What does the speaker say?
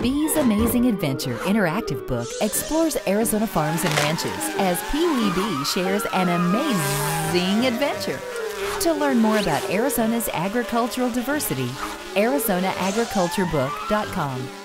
Bee's Amazing Adventure interactive book explores Arizona farms and ranches as Pee Wee Bee shares an amazing adventure. To learn more about Arizona's agricultural diversity, ArizonaAgricultureBook.com.